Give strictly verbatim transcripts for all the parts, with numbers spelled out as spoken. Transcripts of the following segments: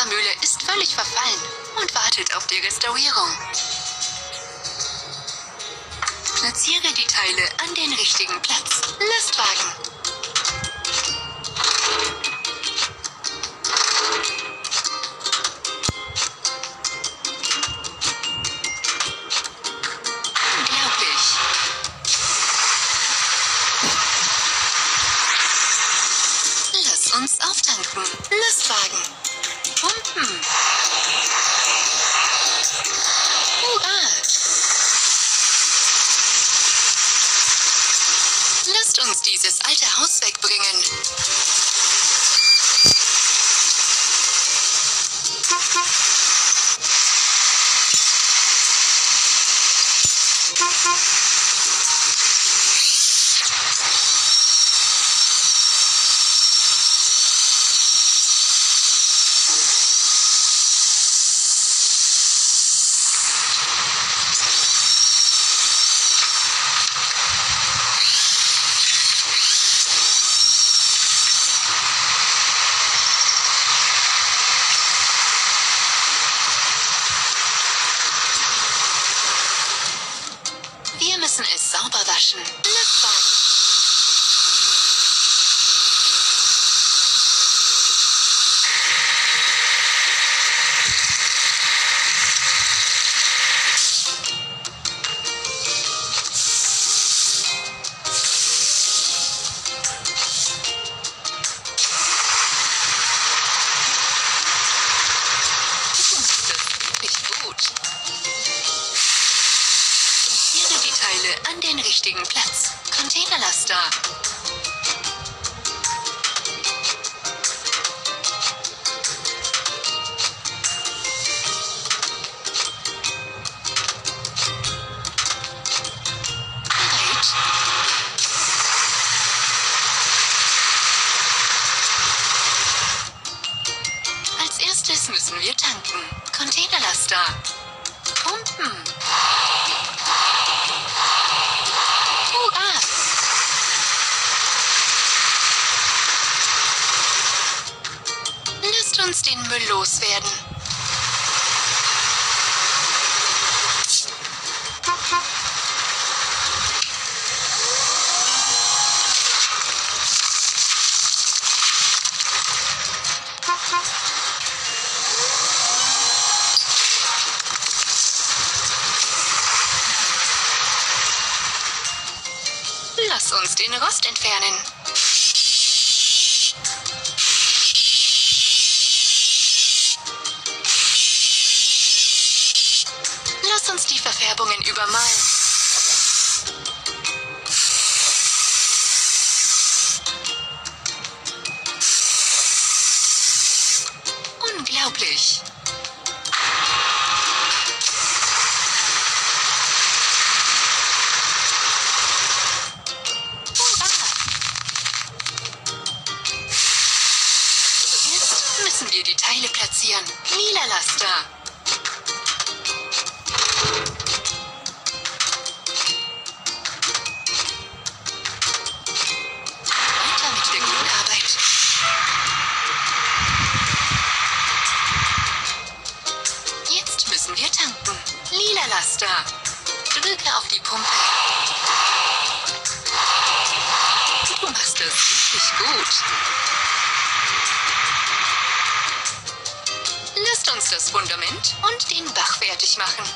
Wassermühle ist völlig verfallen und wartet auf die Restaurierung. Platziere die Teile an den richtigen Platz. Lastwagen. Unglaublich. Lass uns auftanken. Lastwagen. Pumpen. Hurra! Lasst uns dieses alte Haus wegbringen. Wir müssen es sauber waschen. Lastwagen. Du machst das wirklich gut. Platziere die Teile an den richtigen Platz. Containerlaster. Bereit? Als erstes müssen wir tanken. Containerlaster. Pumpen. Hurra! Lasst uns den Müll loswerden. Lass uns den Rost entfernen. Lass uns die Verfärbungen übermalen. Unglaublich. Müssen wir die Teile platzieren. Lila Laster. Weiter mit der guten Arbeit. Jetzt müssen wir tanken. Lila Laster. Drücke auf die Pumpe. Du machst das wirklich gut. Lasst uns das Fundament und den Bach fertig machen.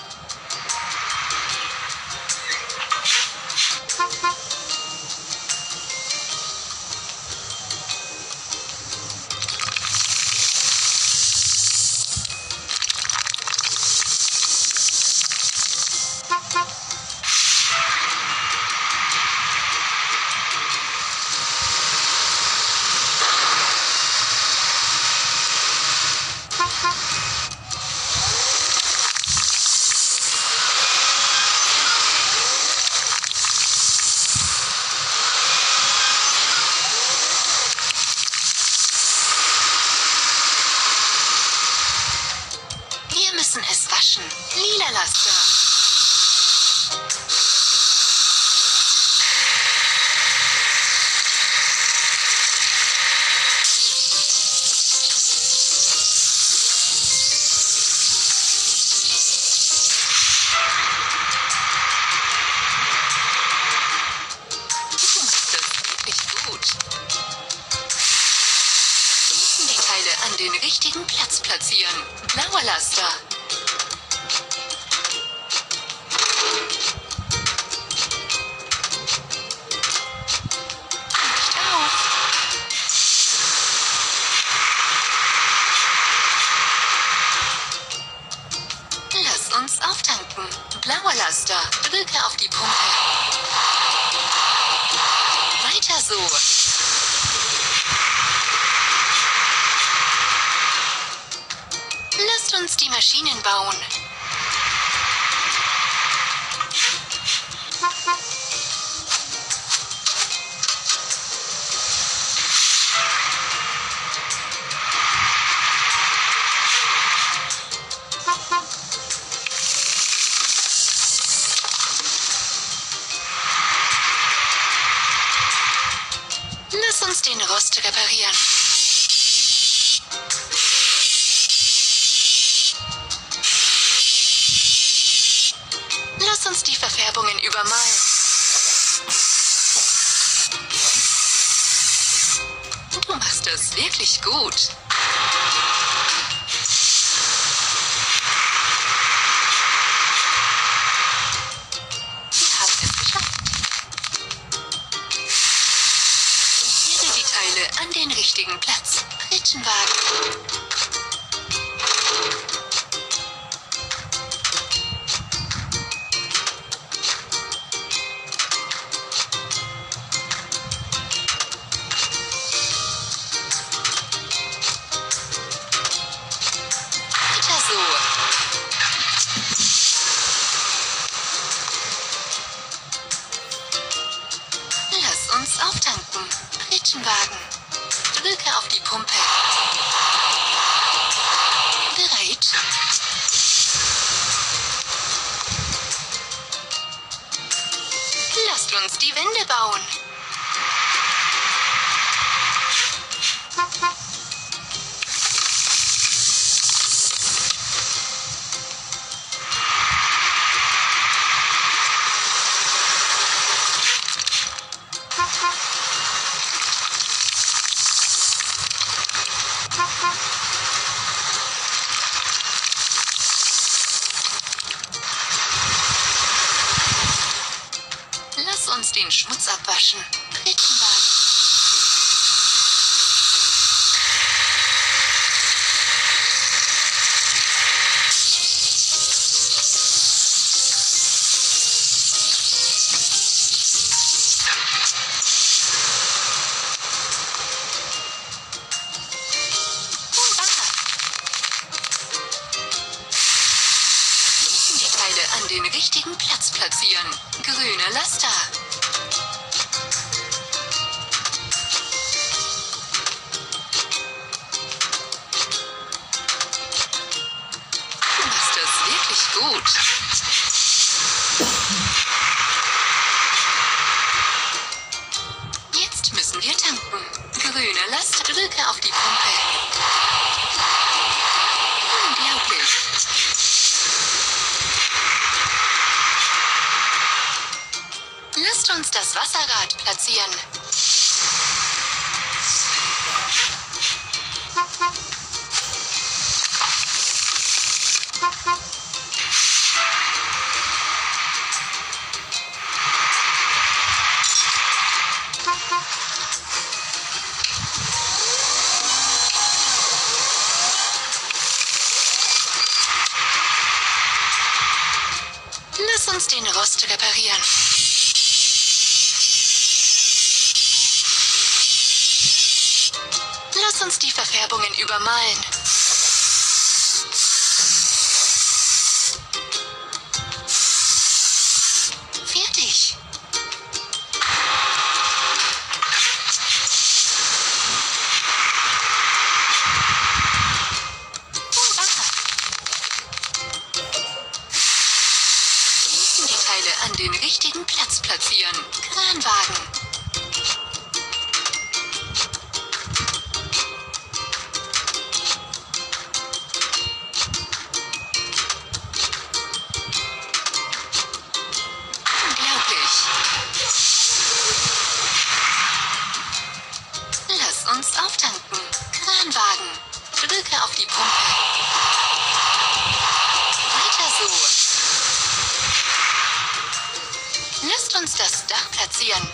waschen. Lila Laster. den richtigen Platz platzieren. Blauer Laster. Licht auf. Lass uns auftanken. Blauer Laster. Drücke auf die Pumpe. Weiter so. Lasst uns die Maschinen bauen. Lass uns den Rost reparieren. Lass uns die Verfärbungen übermalen. Du machst das wirklich gut. Wir haben es geschafft. Montiere die Teile an den richtigen Platz. Pritschenwagen. So. Lass uns auftanken. Pritschenwagen. Drücke auf die Pumpe. Bereit. Lasst uns die Wände bauen. Lass uns den Schmutz abwaschen. Pritschenwagen. An den richtigen Platz platzieren. Grüner Laster. Du machst das wirklich gut. Jetzt müssen wir tanken. Grüner Laster. Drücke auf die Pumpe. Unglaublich. Lasst uns das Wasserrad platzieren. Lass uns den Rost reparieren. Lass uns die Verfärbungen übermalen. Fertig. An den richtigen Platz platzieren. Kranwagen. Unglaublich. Lass uns auftanken. Kranwagen. Drücke platzieren.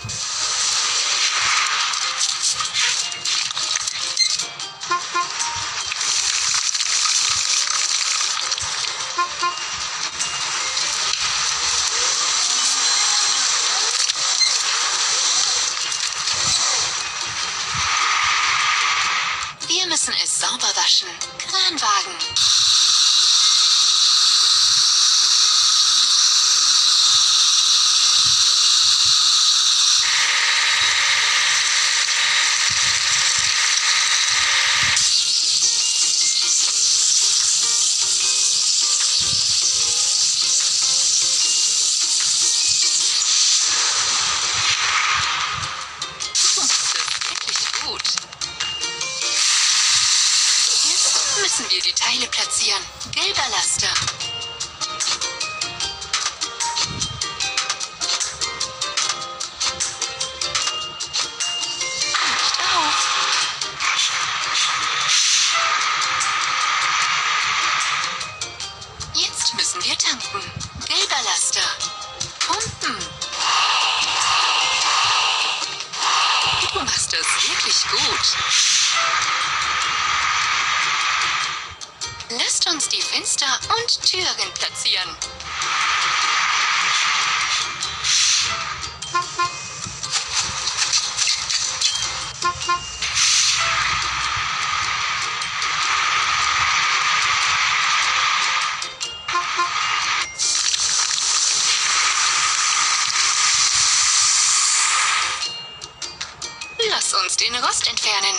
Wir müssen es sauber waschen. Kranwagen. Müssen wir die Teile platzieren. Gelber Laster. Stau. Jetzt müssen wir tanken. Gelber Laster. Pumpen. Du machst das wirklich gut. Lasst uns die Fenster und Türen platzieren. Lass uns den Rost entfernen.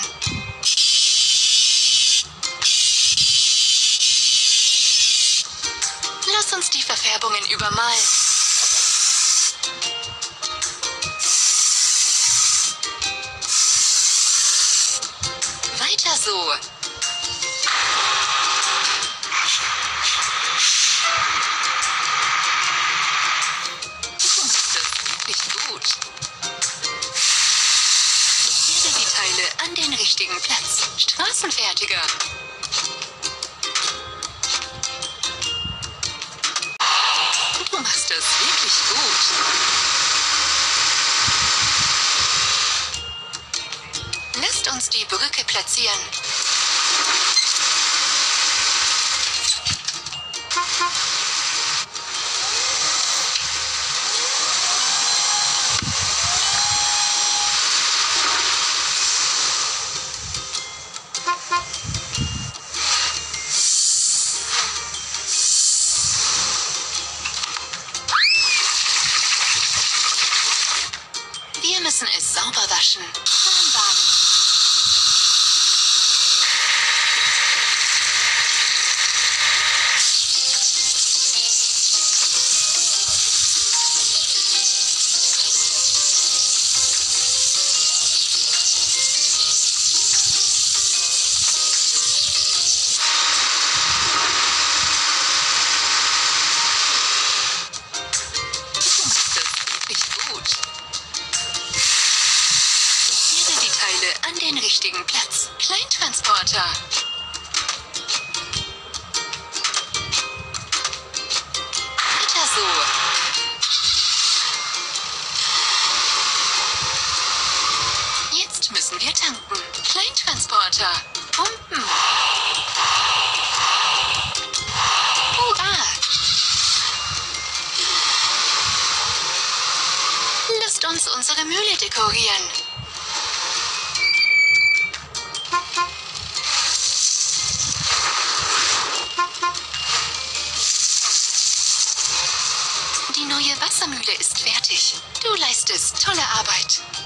Lass uns die Verfärbungen übermalen. Weiter so. Du machst das wirklich gut. Platziere die Teile an den richtigen Platz. Straßenfertiger. Du machst das wirklich gut. Lasst uns die Brücke platzieren. Wir müssen es sauber waschen. Kranwagen. Du machst das wirklich gut. Platziere die Teile an den richtigen Platz. Kleintransporter. Weiter so. Jetzt müssen wir tanken. Kleintransporter. Pumpen. Hurra! Lasst uns unsere Mühle dekorieren. Die neue Wassermühle ist fertig. Du leistest tolle Arbeit.